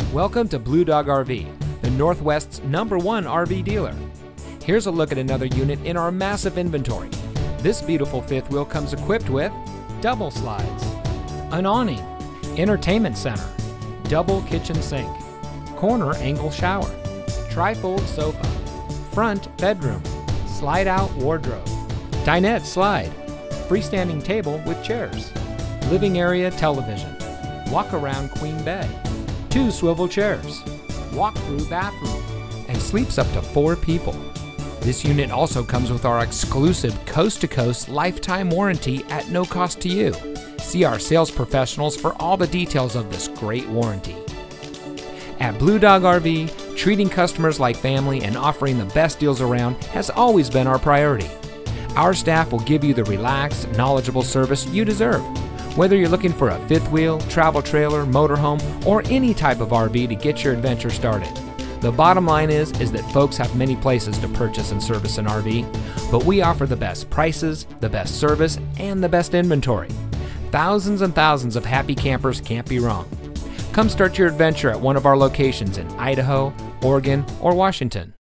Welcome to Blue Dog RV, the Northwest's #1 RV dealer. Here's a look at another unit in our massive inventory. This beautiful fifth wheel comes equipped with double slides, an awning, entertainment center, double kitchen sink, corner angle shower, trifold sofa, front bedroom, slide out wardrobe, dinette slide, freestanding table with chairs, living area television, walk around queen bed, 2 swivel chairs, walk-through bathroom, and sleeps up to 4 people. This unit also comes with our exclusive coast-to-coast lifetime warranty at no cost to you. See our sales professionals for all the details of this great warranty. At Blue Dog RV, treating customers like family and offering the best deals around has always been our priority. Our staff will give you the relaxed, knowledgeable service you deserve. Whether you're looking for a fifth wheel, travel trailer, motorhome, or any type of RV to get your adventure started. The bottom line is that folks have many places to purchase and service an RV, but we offer the best prices, the best service, and the best inventory. Thousands and thousands of happy campers can't be wrong. Come start your adventure at one of our locations in Idaho, Oregon, or Washington.